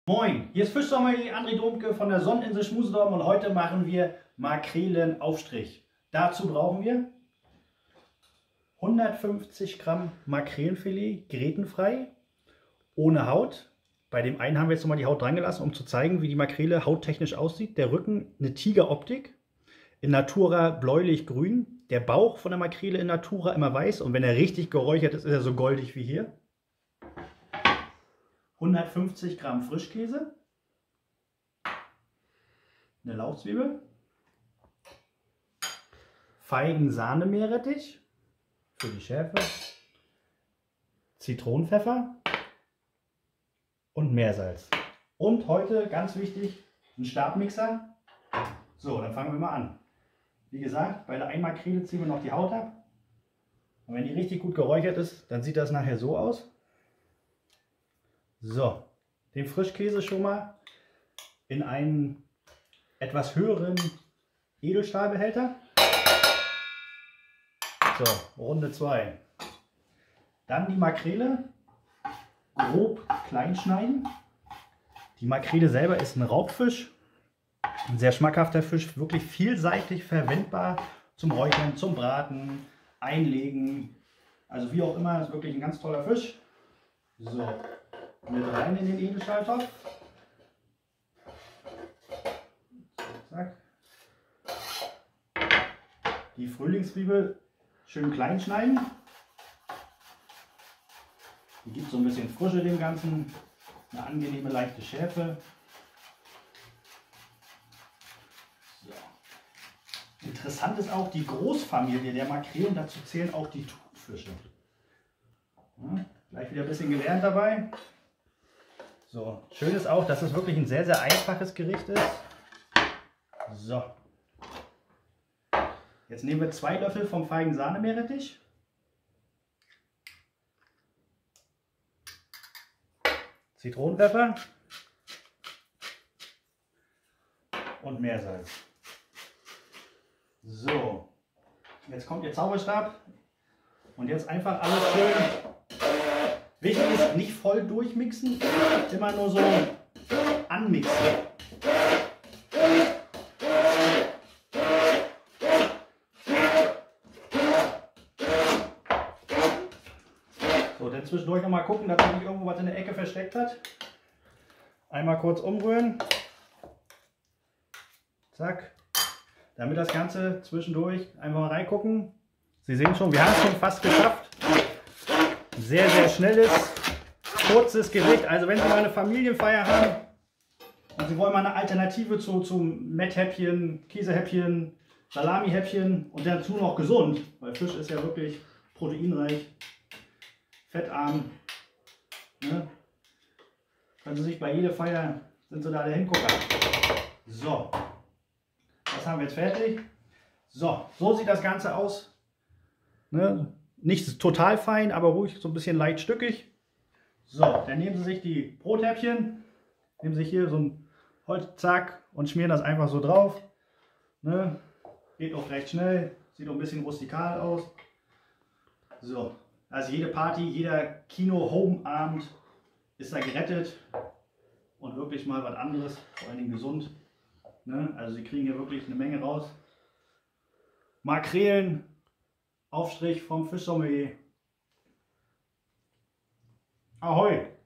Moin, hier ist Fischsommelier André Domke von der Sonneninsel Schmusendorf und heute machen wir Makrelenaufstrich. Dazu brauchen wir 150 Gramm Makrelenfilet, grätenfrei, ohne Haut. Bei dem einen haben wir jetzt nochmal die Haut dran gelassen, um zu zeigen, wie die Makrele hauttechnisch aussieht. Der Rücken eine Tigeroptik, in Natura bläulich-grün. Der Bauch von der Makrele in Natura immer weiß und wenn er richtig geräuchert ist, ist er so goldig wie hier. 150 Gramm Frischkäse, eine Lauchzwiebel, Feigen-Sahne-Meerrettich für die Schärfe, Zitronenpfeffer und Meersalz. Und heute, ganz wichtig, ein Stabmixer. So, dann fangen wir mal an. Wie gesagt, bei der Einmakrele ziehen wir noch die Haut ab. Und wenn die richtig gut geräuchert ist, dann sieht das nachher so aus. So, den Frischkäse schon mal in einen etwas höheren Edelstahlbehälter. So, Runde 2. Dann die Makrele grob klein schneiden. Die Makrele selber ist ein Raubfisch, ein sehr schmackhafter Fisch, wirklich vielseitig verwendbar zum Räuchern, zum Braten, Einlegen, also wie auch immer, ist wirklich ein ganz toller Fisch. So. Mit rein in den Edelstahltopf. Zack. Die Frühlingszwiebel schön klein schneiden. Die gibt so ein bisschen Frische dem Ganzen, eine angenehme leichte Schärfe. So. Interessant ist auch die Großfamilie der Makrelen, dazu zählen auch die Thunfische. Ja, gleich wieder ein bisschen gelernt dabei. So, schön ist auch, dass es wirklich ein sehr, sehr einfaches Gericht ist. So. Jetzt nehmen wir 2 Löffel vom Feigen-Sahne-Meerrettich. Zitronenpfeffer. Und Meersalz. So. Jetzt kommt der Zauberstab. Und jetzt einfach alles schön. Wichtig ist, nicht voll durchmixen, immer nur so anmixen. So, dann zwischendurch nochmal gucken, dass sich nicht irgendwo was in der Ecke versteckt hat. Einmal kurz umrühren. Zack. Damit das Ganze zwischendurch einfach mal reingucken. Sie sehen schon, wir haben es schon fast geschafft. Sehr, sehr schnelles, kurzes Gericht. Also wenn Sie mal eine Familienfeier haben und Sie wollen mal eine Alternative zu Metthäppchen, Käsehäppchen, Salamihäppchen und dazu noch gesund, weil Fisch ist ja wirklich proteinreich, fettarm. Ne? Können Sie sich bei jeder Feier, sind Sie da der Hingucker. So, das haben wir jetzt fertig. So, so sieht das Ganze aus. Ne? Nicht total fein, aber ruhig so ein bisschen leicht stückig. So, dann nehmen Sie sich die Brothäppchen, nehmen sich hier so ein Holzzack und schmieren das einfach so drauf. Ne? Geht auch recht schnell, sieht auch ein bisschen rustikal aus. So, also jede Party, jeder Kino-Home-Abend ist da gerettet und wirklich mal was anderes, vor allen Dingen gesund. Ne? Also Sie kriegen hier wirklich eine Menge raus. Makrelen. Aufstrich vom Fischsommelier. Ahoi!